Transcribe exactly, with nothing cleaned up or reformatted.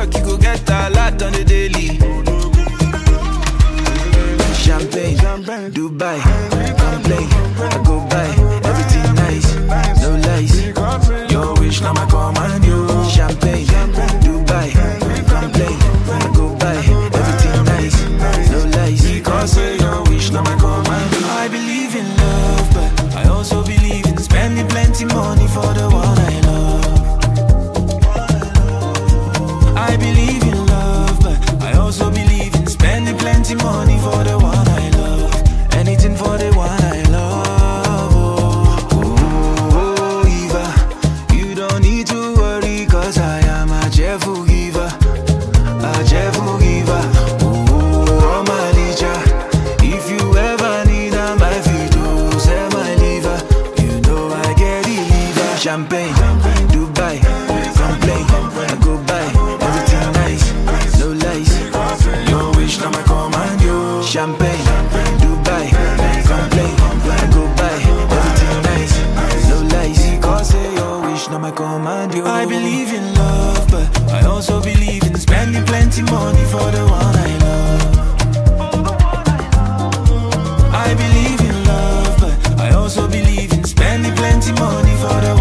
work, you go get a lot on the daily. Champagne, Dubai, complain, I go buy everything nice, no lies. Your wish now my command, you. Champagne, Dubai, complain, I go buy everything nice, no lies. Because say your wish now my command. I believe in love, but I also believe in spending plenty money for the one I love. I believe in love, but I also believe in spending plenty money for the one I love. Anything for the one I love. Oh, oh, oh, Eva, you don't need to worry, cause I am a cheerful giver, a cheerful giver. Oh, oh, my licha, if you ever need a my feet, oh, say my liver, you know I get it, liver. Champagne, Dubai, complain, I go buy everything nice, no lies. Your wish now my command, you. Champagne, Dubai, complain, I go buy everything nice, no lies. Because say your wish now my command, you. I believe in love, but I also believe in spending plenty money for the one I love. I believe in love, but I also believe in spending plenty money for the